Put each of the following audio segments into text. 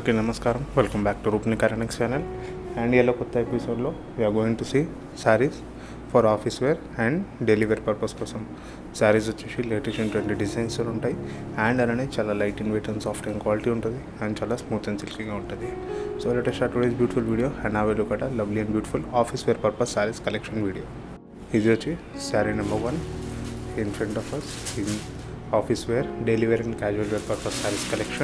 అందరికీ నమస్కారం. Welcome back to రూప్ని కరెనిక్స్ ఛానల్. అండ్ ఇలా కొత్త ఎపిసోడ్లో we are going to see saris for office wear and daily wear purpose కోసం. శారీస్ వచ్చేసి లేటెస్ట్ 20 డిజైన్స్ ఉంటాయి. అండ్ అలానే చాలా light in weight and soft and quality ఉంటుంది అండ్ చాలా స్మూత్ అండ్ సిల్కీగా ఉంటుంది. So let us start today's beautiful video and have a look at a lovely and beautiful office wear purpose sarees collection video. ఇది వచ్చి sari number 1 in front of us in office wear, daily wear and casual wear purpose sarees collection.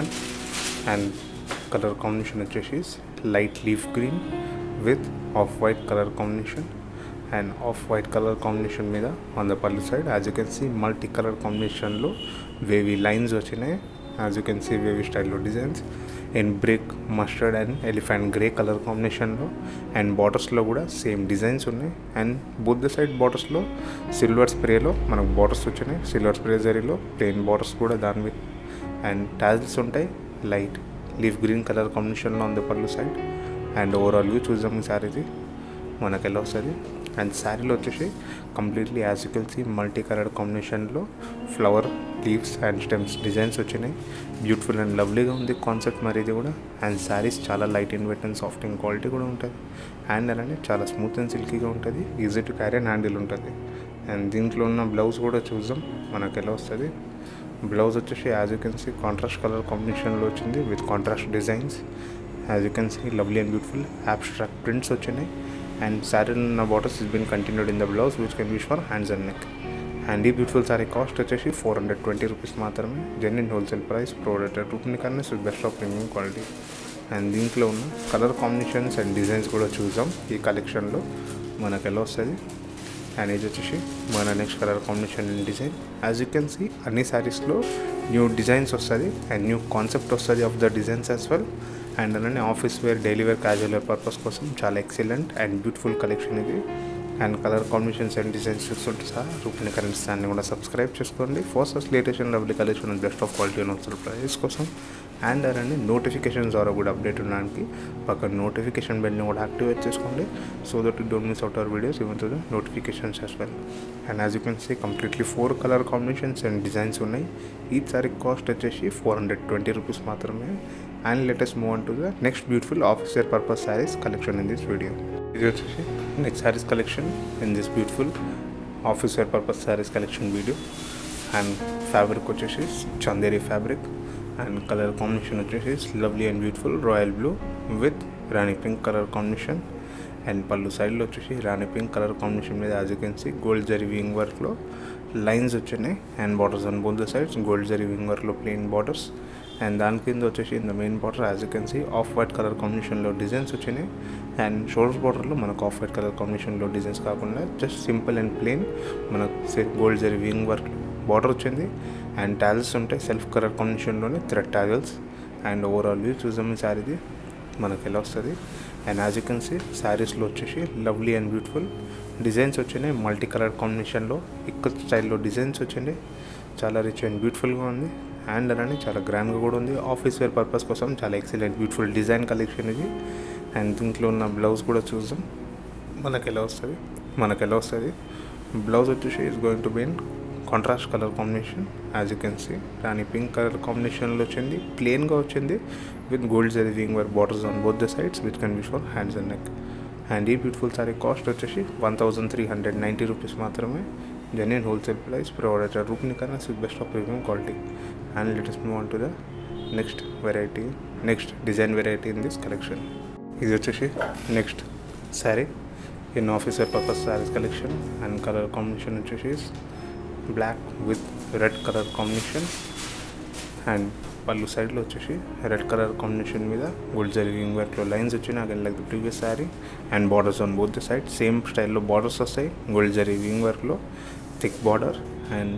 And color combination వచ్చేసి light leaf green with off white colour combination and off white colour combination మీద on the pallu side as you can see multi colour కాంబినేషన్లో wavy lines వచ్చినాయి. As you can see wavy స్టైల్లో designs and brick mustard and elephant grey colour కాంబినేషన్లో and బార్డర్స్లో కూడా same designs ఉన్నాయి. And both the side బార్డర్స్లో silver స్ప్రేలో మనకు బార్డర్స్ వచ్చినాయి. సిల్వర్ స్ప్రే జరీలో ప్లెయిన్ బార్డర్స్ కూడా దాని మీద అండ్ టాజిల్స్ ఉంటాయి. లైట్ లీఫ్ గ్రీన్ కలర్ కాంబినేషన్లో ఉంది పళ్ళు సైడ్. అండ్ ఓవరాల్ వ్యూ చూద్దాం ఈ శారీది మనకు ఎలా వస్తుంది. అండ్ శారీలో వచ్చేసి completely as you can see multi colour కాంబినేషన్లో flower leaves and stems designs వచ్చినాయి. బ్యూటిఫుల్ అండ్ లవ్లీగా ఉంది కాన్సెప్ట్ మరి ఇది కూడా. అండ్ శారీస్ చాలా light in weight and soft and quality కూడా ఉంటుంది. అండ్ అలానే చాలా స్మూత్ అండ్ సిల్కీగా ఉంటుంది. Easy to carry and handle ఉంటుంది. అండ్ దీంట్లో ఉన్న బ్లౌజ్ కూడా చూద్దాం మనకు ఎలా వస్తుంది. బ్లౌజ్ వచ్చేసి as you can see contrast colour కాంబినేషన్లో వచ్చింది with contrast designs. As you can see lovely and beautiful abstract prints వచ్చినాయి. అండ్ శారీలో ఉన్న borders is been continued in the blouse which can use for hands and neck. And ఈ beautiful sari cost వచ్చేసి 420 rupees మాత్రమే. Genuine wholesale price product రూప్ని కర్నీస్ with best of premium quality. And దీంట్లో ఉన్న కలర్ కాంబినేషన్స్ అండ్ డిజైన్స్ కూడా చూద్దాం ఈ కలెక్షన్లో మనకు ఎలా వస్తుంది. అండ్ ఇది వచ్చేసి మన next colour combination and design. As you can see అన్ని శారీస్లో న్యూ డిజైన్స్ వస్తుంది అండ్ న్యూ కాన్సెప్ట్ వస్తుంది of the designs as well. And అలానే office wear daily wear casual wear purpose కోసం చాలా ఎక్సలెంట్ అండ్ బ్యూటిఫుల్ కలెక్షన్ ఇది. And colour combinations and designs చూస్తుంటే sir రూప్ని కరెంట్స్ ఛానల్ని కూడా సబ్స్క్రైబ్ చేసుకోండి for such latest and lovely collection and best of quality and wholesale price కోసం. అండ్ అలానే నోటిఫికేషన్ ద్వారా కూడా అప్డేట్ ఉండడానికి పక్కన నోటిఫికేషన్ బెల్ని కూడా యాక్టివేట్ చేసుకోండి so that you don't miss out our videos even to the notifications as well. And as you can see completely 4 colour combinations and designs ఉన్నాయి. ఈ సారీ కాస్ట్ వచ్చేసి 420 రూపీస్ మాత్రమే. And latest move on to the next beautiful office wear purpose saris collection in this video. ఇది వచ్చేసి next saris collection in this beautiful office wear purpose saris collection video. And fabric వచ్చేసి Chanderi fabric and colour combination వచ్చేసి lovely and beautiful royal blue with rani pink colour combination. And pallu సైడ్లో వచ్చేసి rani pink colour combination మీద as you can see gold zari weaving వర్క్లో lines వచ్చినాయి. And borders on both the sides gold zari weaving వర్క్లో plain borders. And దాని కింద వచ్చేసి in the main border as you can see off white colour కాంబినేషన్లో designs వచ్చినాయి. And shoulders బార్డర్లో మనకు ఆఫ్ వైట్ కలర్ కాంబినేషన్లో డిజైన్స్ కాకుండా జస్ట్ సింపుల్ అండ్ ప్లెయిన్ మనకు gold zari weaving work border వచ్చింది. అండ్ టాజిల్స్ ఉంటాయి సెల్ఫ్ కలర్ కాంబినేషన్లోనే thread tassels. And overall view చూద్దాం ఈ శారీది మనకు ఎలా వస్తుంది. And as you can see శారీస్లో వచ్చేసి లవ్లీ అండ్ బ్యూటిఫుల్ డిజైన్స్ వచ్చినాయి మల్టీ కలర్ కాంబినేషన్లో ఇక్కత్ స్టైల్లో డిజైన్స్ వచ్చినాయి. చాలా రిచ్ అండ్ బ్యూటిఫుల్గా ఉంది. అండ్ అలానే చాలా గ్రాండ్గా కూడా ఉంది. ఆఫీస్ వేర్ పర్పస్ కోసం చాలా ఎక్సలెంట్ బ్యూటిఫుల్ డిజైన్ కలెక్షన్ ఇది. అండ్ దీంట్లో ఉన్న బ్లౌజ్ కూడా చూద్దాం మనకు ఎలా వస్తుంది. బ్లౌజ్ వచ్చేసి is going to be in contrast colour combination. As you can see rani pink colour కాంబినేషన్లో వచ్చింది. ప్లెయిన్గా వచ్చింది with gold zari weaving work borders on both the sides which can be for hands and neck. And ఈ beautiful sari cost వచ్చేసి 1390 rupees మాత్రమే. Genuine wholesale price provided రూప్ని కర్నీస్ with best of premium quality. And let us move on to the next design variety in this collection. ఇది వచ్చేసి next sari in office wear purpose saris collection. And colour combination వచ్చేసి black with red colour combination. And pallu సైడ్లో వచ్చేసి red colour combination మీద gold zari weaving వర్క్లో lines వచ్చినాయి again like the previous sari. And borders on both the side same స్టైల్లో borders వస్తాయి gold zari weaving వర్క్లో thick border. And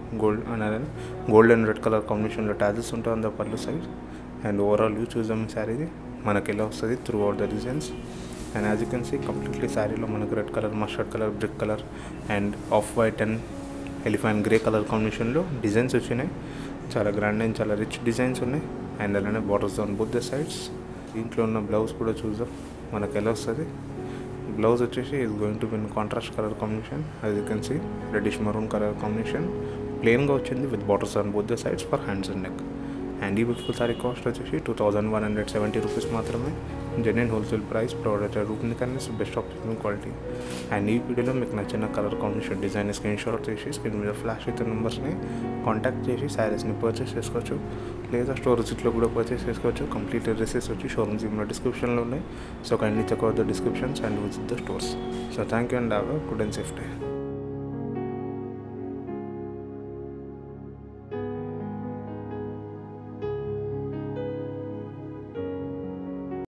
gold and red colour కాంబినేషన్లో tassels ఉంటాయి on the pallu side. And overall view చూద్దాం ఈ శారీది మనకు ఎలా వస్తుంది throughout the designs. And as you can see completely శారీలో మనకు red colour mustard colour brick colour and off white and elephant grey colour కాంబినేషన్లో డిజైన్స్ వచ్చినాయి. చాలా గ్రాండ్ అండ్ చాలా రిచ్ డిజైన్స్ ఉన్నాయి. అండ్ అలానే borders on both the sides. దీంట్లో ఉన్న బ్లౌజ్ కూడా చూద్దాం మనకు ఎలా వస్తుంది. బ్లౌజ్ వచ్చేసి is going to be in contrast colour combination. As you can see reddish maroon colour combination ప్లెయిన్గా వచ్చింది with borders on both the sides for hands and neck. And ఈ బ్యూటిఫుల్ సారీ కాస్ట్ వచ్చేసి 2170 రూపీస్ మాత్రమే. Genuine wholesale price, product రూప్ని కన్నా best option quality. And ఈ వీడియోలో మీకు నచ్చిన colour combination design screenshot చేసి స్క్రీన్ మీద ఫ్లాష్ అయితే నెంబర్స్ని కాంటాక్ట్ చేసి శారీస్ని పర్చేస్ చేసుకోవచ్చు, లేదా స్టోర్ విజిట్లో కూడా పర్చేస్ చేసుకోవచ్చు. కంప్లీట్ అడ్రసెస్ వచ్చి షోరూమ్ జిమ్లో డిస్క్రిప్షన్లో ఉన్నాయి. So kindly check out the descriptions and visit the stores. So thank you and have a good and safe day.